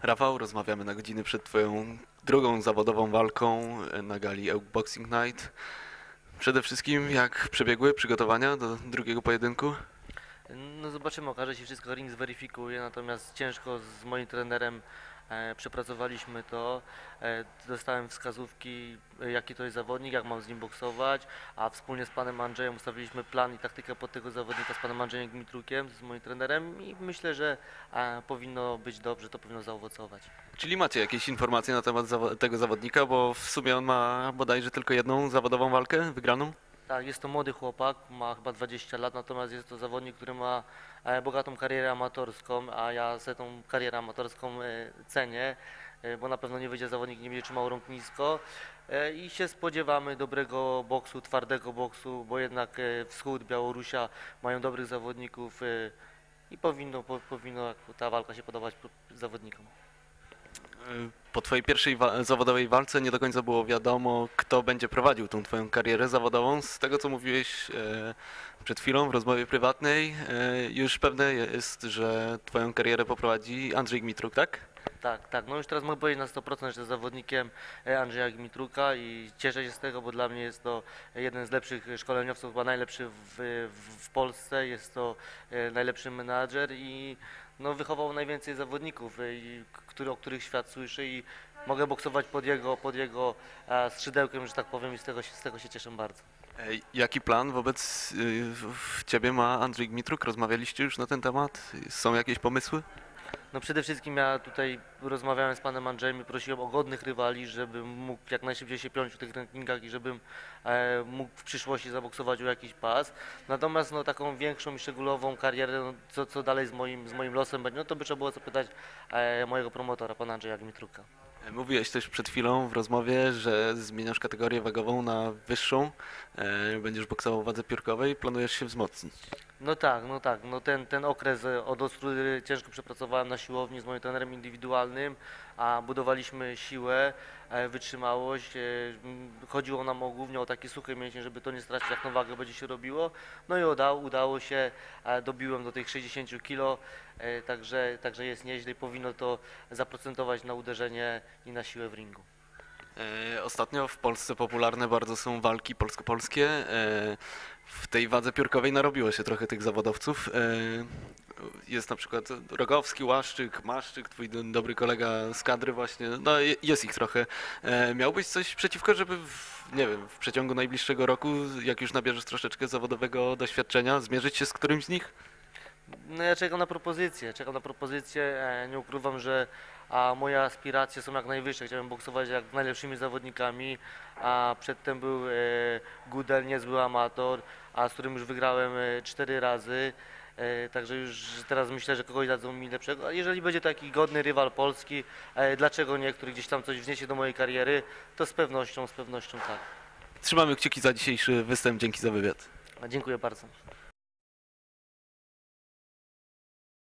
Rafał, rozmawiamy na godziny przed Twoją drugą zawodową walką na gali EUK Boxing Night. Przede wszystkim, jak przebiegły przygotowania do drugiego pojedynku? No zobaczymy, okaże się, wszystko ring zweryfikuje, natomiast ciężko z moim trenerem przepracowaliśmy to. Dostałem wskazówki, jaki to jest zawodnik, jak mam z nim boksować, a wspólnie z panem Andrzejem ustawiliśmy plan i taktykę pod tego zawodnika z panem Andrzejem Gmitrukiem, z moim trenerem i myślę, że powinno być dobrze, to powinno zaowocować. Czyli macie jakieś informacje na temat tego zawodnika, bo w sumie on ma bodajże tylko jedną zawodową walkę wygraną? Tak, jest to młody chłopak, ma chyba 20 lat, natomiast jest to zawodnik, który ma bogatą karierę amatorską, a ja sobie tą karierę amatorską cenię, bo na pewno nie wyjdzie zawodnik, nie będzie trzymał rąk nisko i się spodziewamy dobrego boksu, twardego boksu, bo jednak Wschód, Białorusia mają dobrych zawodników i powinno ta walka się podobać zawodnikom. Po Twojej pierwszej zawodowej walce nie do końca było wiadomo, kto będzie prowadził tą Twoją karierę zawodową. Z tego, co mówiłeś przed chwilą w rozmowie prywatnej, już pewne jest, że Twoją karierę poprowadzi Andrzej Gmitruk, tak? Tak, tak. No już teraz mogę powiedzieć na 100%, że jestem zawodnikiem Andrzeja Gmitruka i cieszę się z tego, bo dla mnie jest to jeden z lepszych szkoleniowców, chyba najlepszy w Polsce. Jest to najlepszy menadżer i no, wychował najwięcej zawodników, o których świat słyszy i mogę boksować pod jego skrzydełkiem, że tak powiem, i z tego się cieszę bardzo. Jaki plan wobec Ciebie ma Andrzej Gmitruk? Rozmawialiście już na ten temat? Są jakieś pomysły? No przede wszystkim ja tutaj rozmawiałem z panem Andrzejem i prosiłem o godnych rywali, żebym mógł jak najszybciej się piąć w tych rankingach i żebym mógł w przyszłości zaboksować o jakiś pas. Natomiast no, taką większą i szczegółową karierę, no, co dalej z moim losem będzie, no to by trzeba było zapytać mojego promotora, pana Andrzeja Gmitruka. Mówiłeś też przed chwilą w rozmowie, że zmieniasz kategorię wagową na wyższą, będziesz boksował w wadze piórkowej, planujesz się wzmocnić. No tak, no tak. No ten okres od Ostródy ciężko przepracowałem na siłowni z moim trenerem indywidualnym, a budowaliśmy siłę, wytrzymałość. Chodziło nam głównie o takie suche mięśnie, żeby to nie stracić, jak na wagę będzie się robiło. No i udało się, dobiłem do tych 60 kg, także jest nieźle i powinno to zaprocentować na uderzenie i na siłę w ringu. Ostatnio w Polsce popularne bardzo są walki polsko-polskie. W tej wadze piórkowej narobiło się trochę tych zawodowców. Jest na przykład Rogowski, Łaszczyk, Maszczyk, twój dobry kolega z kadry właśnie. No jest ich trochę. Miałbyś coś przeciwko, żeby nie wiem, w przeciągu najbliższego roku, jak już nabierzesz troszeczkę zawodowego doświadczenia, zmierzyć się z którymś z nich? No ja czekam na propozycję, nie ukrywam, że moje aspiracje są jak najwyższe, chciałem boksować jak z najlepszymi zawodnikami, a przedtem był Gudel, niezły amator, z którym już wygrałem 4 razy, także już teraz myślę, że kogoś dadzą mi lepszego, a jeżeli będzie taki godny rywal polski, dlaczego nie, który gdzieś tam coś wniesie do mojej kariery, to z pewnością tak. Trzymamy kciuki za dzisiejszy występ, dzięki za wywiad. Dziękuję bardzo.